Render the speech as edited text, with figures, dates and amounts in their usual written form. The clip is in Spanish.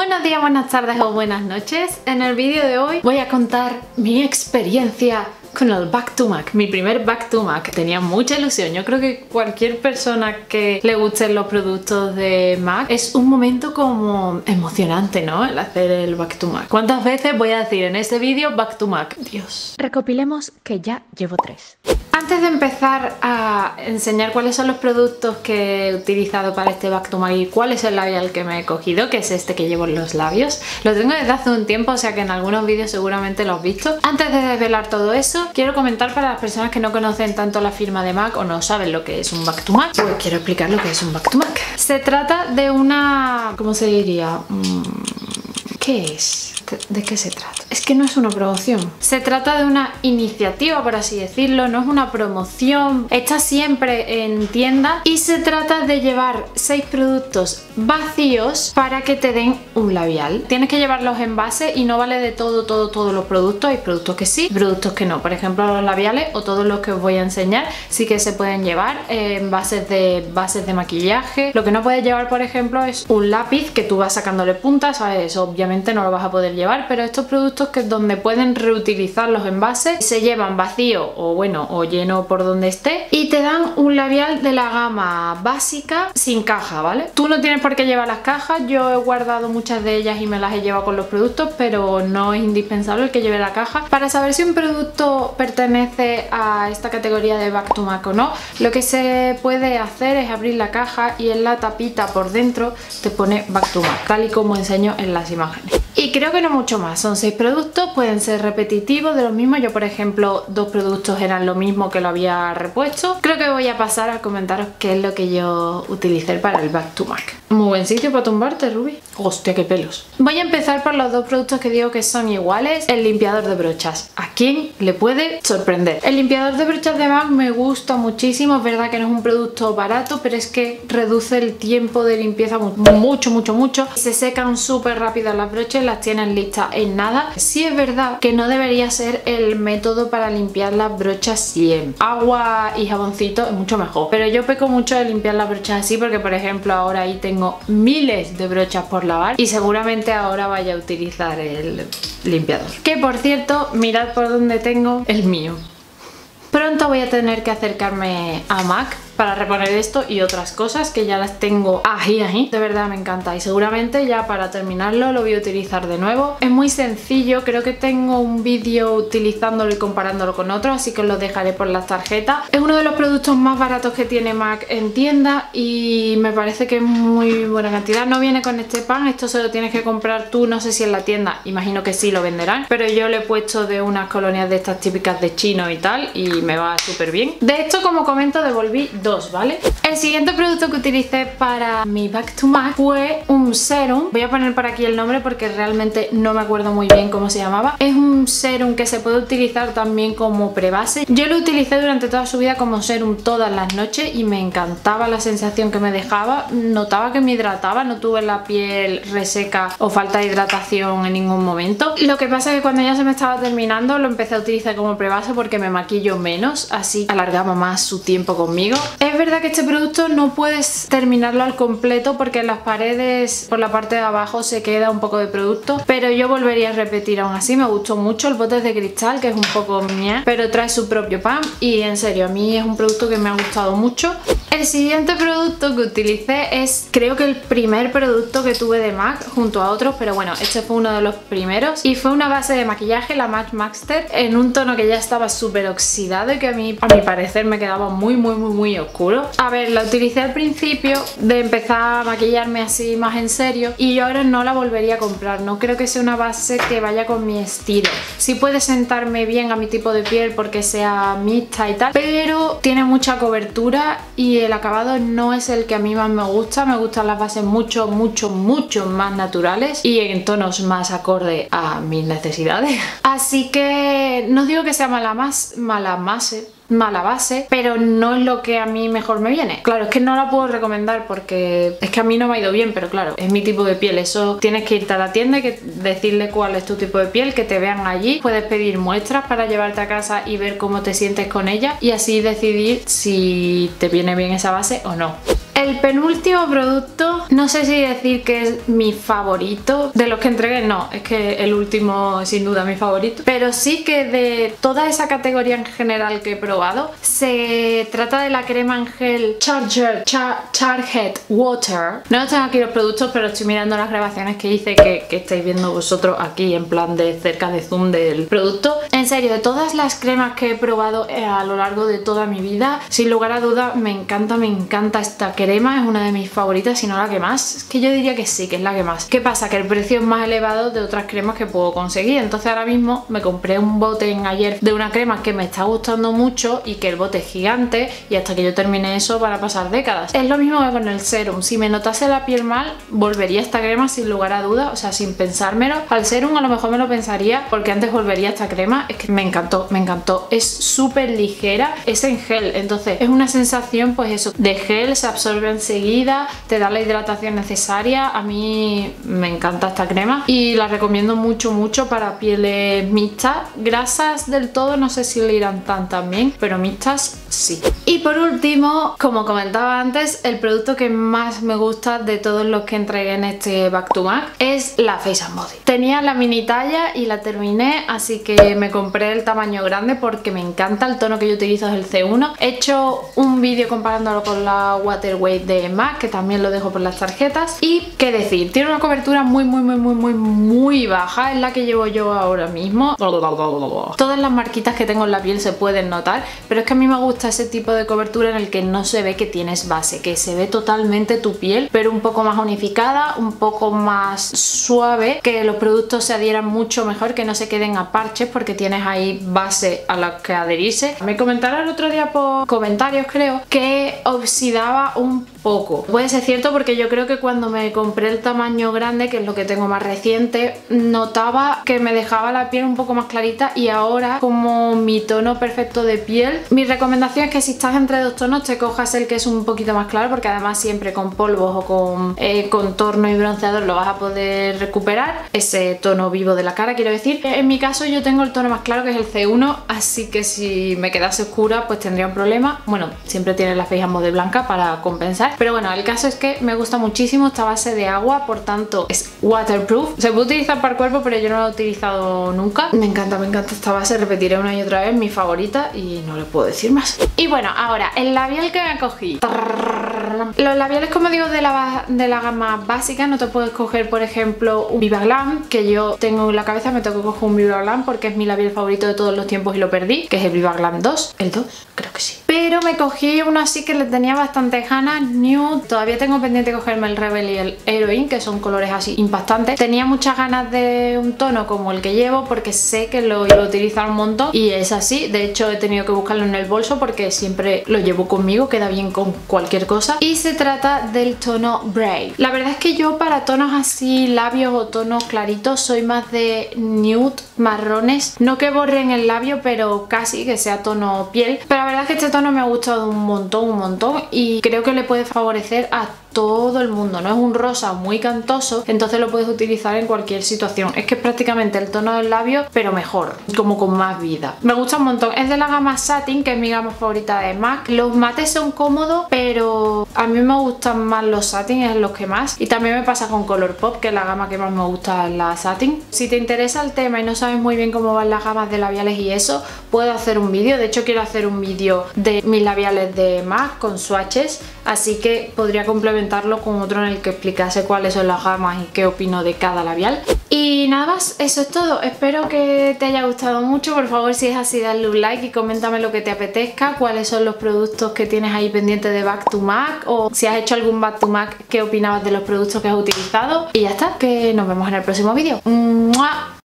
Buenos días, buenas tardes o buenas noches. En el vídeo de hoy voy a contar mi experiencia con el Back to Mac, mi primer Back to Mac. Tenía mucha ilusión. Yo creo que cualquier persona que le gusten los productos de Mac es un momento como emocionante, ¿no? El hacer el Back to Mac. ¿Cuántas veces voy a decir en este vídeo Back to Mac? Dios. Recopilemos que ya llevo 3. Antes de empezar a enseñar cuáles son los productos que he utilizado para este Back to Mac y cuál es el labial que me he cogido, que es este que llevo en los labios, lo tengo desde hace un tiempo, o sea que en algunos vídeos seguramente lo has visto. Antes de desvelar todo eso, quiero comentar para las personas que no conocen tanto la firma de Mac o no saben lo que es un Back to Mac, pues quiero explicar lo que es un Back to Mac. Se trata de una... ¿cómo se diría? ¿Qué es? ¿De qué se trata? Es que no es una promoción. Se trata de una iniciativa, por así decirlo, no es una promoción. Está siempre en tienda y se trata de llevar 6 productos vacíos para que te den un labial. Tienes que llevarlos en base y no vale de todos los productos. Hay productos que sí, productos que no. Por ejemplo, los labiales o todos los que os voy a enseñar sí que se pueden llevar en bases de maquillaje. Lo que no puedes llevar, por ejemplo, es un lápiz que tú vas sacándole puntas, ¿sabes? Eso obviamente no lo vas a poder llevar, pero estos productos que donde pueden reutilizar los envases se llevan vacío o bueno o lleno por donde esté y te dan un labial de la gama básica sin caja, ¿vale? Tú no tienes por qué llevar las cajas, yo he guardado muchas de ellas y me las he llevado con los productos, pero no es indispensable el que lleve la caja. Para saber si un producto pertenece a esta categoría de Back to Mac o no, lo que se puede hacer es abrir la caja y en la tapita por dentro te pone Back to Mac, tal y como enseño en las imágenes. Y creo que no mucho más, son 6 productos, pueden ser repetitivos de los mismos. Yo por ejemplo 2 productos eran lo mismo que lo había repuesto. Creo que voy a pasar a comentaros qué es lo que yo utilicé para el Back to Mac. Muy buen sitio para tumbarte, Ruby. Hostia, qué pelos. Voy a empezar por los 2 productos que digo que son iguales. El limpiador de brochas. ¿A quién le puede sorprender? El limpiador de brochas de Mac me gusta muchísimo. Es verdad que no es un producto barato, pero es que reduce el tiempo de limpieza mucho. Se secan súper rápido las brochas, las tienen listas en nada. Sí es verdad que no debería ser el método para limpiar las brochas siempre. Agua y jaboncito es mucho mejor, pero yo peco mucho de limpiar las brochas así porque por ejemplo ahora ahí tengo miles de brochas por lavar y seguramente ahora vaya a utilizar el limpiador. Que por cierto, mirad por dónde tengo el mío. Pronto voy a tener que acercarme a Mac para reponer esto y otras cosas que ya las tengo ahí. De verdad me encanta y seguramente ya para terminarlo lo voy a utilizar de nuevo. Es muy sencillo, creo que tengo un vídeo utilizándolo y comparándolo con otros, así que os lo dejaré por las tarjetas. Es uno de los productos más baratos que tiene Mac en tienda y me parece que es muy buena cantidad. No viene con este pan, esto se lo tienes que comprar tú, no sé si en la tienda, imagino que sí lo venderán, pero yo le he puesto de unas colonias de estas típicas de chino y tal y me va súper bien. De esto, como comento, devolví 2, ¿vale? El siguiente producto que utilicé para mi Back to Mac fue un serum. Voy a poner por aquí el nombre porque realmente no me acuerdo muy bien cómo se llamaba. Es un serum que se puede utilizar también como prebase. Yo lo utilicé durante toda su vida como serum todas las noches y me encantaba la sensación que me dejaba. Notaba que me hidrataba, no tuve la piel reseca o falta de hidratación en ningún momento. Lo que pasa es que cuando ya se me estaba terminando lo empecé a utilizar como prebase porque me maquillo menos, así alargaba más su tiempo conmigo. Es verdad que este producto no puedes terminarlo al completo porque en las paredes por la parte de abajo se queda un poco de producto, pero yo volvería a repetir aún así. Me gustó mucho. El bote es de cristal, que es un poco mía, pero trae su propio pan y en serio a mí es un producto que me ha gustado mucho. El siguiente producto que utilicé es, creo que el primer producto que tuve de Mac junto a otros, pero bueno, este fue uno de los primeros y fue una base de maquillaje, la MAC Master, en un tono que ya estaba súper oxidado y que a mi parecer me quedaba muy oscuro. A ver, la utilicé al principio de empezar a maquillarme así más en serio y yo ahora no la volvería a comprar. No creo que sea una base que vaya con mi estilo. Sí puede sentarme bien a mi tipo de piel porque sea mixta y tal, pero tiene mucha cobertura y el acabado no es el que a mí más me gusta. Me gustan las bases mucho más naturales y en tonos más acorde a mis necesidades. Así que no digo que sea mala base, pero no es lo que a mí mejor me viene. Claro, es que no la puedo recomendar porque es que a mí no me ha ido bien, pero claro, es mi tipo de piel. Eso tienes que irte a la tienda y que decirle cuál es tu tipo de piel, que te vean allí. Puedes pedir muestras para llevarte a casa y ver cómo te sientes con ella y así decidir si te viene bien esa base o no. El penúltimo producto, no sé si decir que es mi favorito de los que entregué, no, es que el último sin duda es mi favorito, pero sí que de toda esa categoría en general que he probado, se trata de la crema en gel Charged Water. No tengo aquí los productos, pero estoy mirando las grabaciones que hice que estáis viendo vosotros aquí en plan de cerca de zoom del producto. En serio, de todas las cremas que he probado a lo largo de toda mi vida, sin lugar a duda me encanta esta crema, es una de mis favoritas, si no la que más. Es que yo diría que sí, que es la que más. ¿Qué pasa? Que el precio es más elevado de otras cremas que puedo conseguir, entonces ahora mismo me compré un bote en ayer de una crema que me está gustando mucho y que el bote es gigante y hasta que yo termine eso van a pasar décadas. Es lo mismo que con el serum, si me notase la piel mal volvería a esta crema sin lugar a duda, o sea, sin pensármelo. Al serum a lo mejor me lo pensaría porque antes volvería a esta crema. Es que me encantó, es súper ligera, es en gel, entonces es una sensación pues eso, de gel, se absorbe enseguida, te da la hidratación necesaria. A mí me encanta esta crema y la recomiendo mucho para pieles mixtas. Grasas del todo no sé si le irán tan bien, pero mixtas sí. Y por último, como comentaba antes, el producto que más me gusta de todos los que entregué en este Back to Mac es la Face and Body. Tenía la mini talla y la terminé, así que me compré el tamaño grande porque me encanta. El tono que yo utilizo es el C1. He hecho un vídeo comparándolo con la Water Weight de MAC, que también lo dejo por las tarjetas. Y qué decir, tiene una cobertura muy baja, es la que llevo yo ahora mismo. Todas las marquitas que tengo en la piel se pueden notar, pero es que a mí me gusta ese tipo de cobertura en el que no se ve que tienes base, que se ve totalmente tu piel, pero un poco más unificada, un poco más suave, que los productos se adhieran mucho mejor, que no se queden a parches porque tienes ahí base a la que adherirse. Me comentaron el otro día por comentarios, creo, que oxidaba un poco. Puede ser cierto porque yo creo que cuando me compré el tamaño grande, que es lo que tengo más reciente, notaba que me dejaba la piel un poco más clarita y ahora como mi tono perfecto de piel, mi recomendación es que si estás entre dos tonos te cojas el que es un poquito más claro, porque además siempre con polvos o con contorno y bronceador lo vas a poder recuperar, ese tono vivo de la cara quiero decir. En mi caso yo tengo el tono más claro que es el C1, así que si me quedase oscura pues tendría un problema. Bueno, siempre tienes la Face and Body blanca para compensar, pero bueno, el caso es que me gusta muchísimo esta base de agua, por tanto es waterproof, se puede utilizar para el cuerpo pero yo no lo he utilizado nunca. Me encanta esta base, repetiré una y otra vez, mi favorita y no le puedo decir más. Y bueno, ahora el labial que me cogí. Los labiales, como digo, de la gama básica, no te puedes coger por ejemplo un Viva Glam, que yo tengo en la cabeza, me tengo que coger un Viva Glam porque es mi labial favorito de todos los tiempos y lo perdí, que es el Viva Glam 2, el 2, creo que sí. Pero me cogí uno así que le tenía bastante ganas, nude. Todavía tengo pendiente cogerme el Rebel y el Heroine, que son colores así impactantes. Tenía muchas ganas de un tono como el que llevo porque sé que lo iba a utilizar un montón y es así. De hecho he tenido que buscarlo en el bolso porque siempre lo llevo conmigo, queda bien con cualquier cosa. Y se trata del tono Brave. La verdad es que yo para tonos así, labios o tonos claritos, soy más de nude, marrones. No que borren el labio, pero casi que sea tono piel. Pero la verdad es que este tono me ha gustado un montón y creo que le puede favorecer a todo el mundo. No es un rosa muy cantoso, entonces lo puedes utilizar en cualquier situación. Es que es prácticamente el tono del labio, pero mejor, como con más vida. Me gusta un montón. Es de la gama Satin, que es mi gama favorita de MAC. Los mates son cómodos, pero a mí me gustan más los Satin, es los que más. Y también me pasa con Colourpop, que es la gama que más me gusta, es la Satin. Si te interesa el tema y no sabes muy bien cómo van las gamas de labiales y eso, puedo hacer un vídeo. De hecho quiero hacer un vídeo de mis labiales de MAC con swatches, así que podría complementarlo con otro en el que explicase cuáles son las gamas y qué opino de cada labial. Y nada más, eso es todo. Espero que te haya gustado mucho. Por favor, si es así, dale un like y coméntame lo que te apetezca, cuáles son los productos que tienes ahí pendientes de Back to Mac, o si has hecho algún Back to Mac, qué opinabas de los productos que has utilizado. Y ya está, que nos vemos en el próximo vídeo. ¡Mua!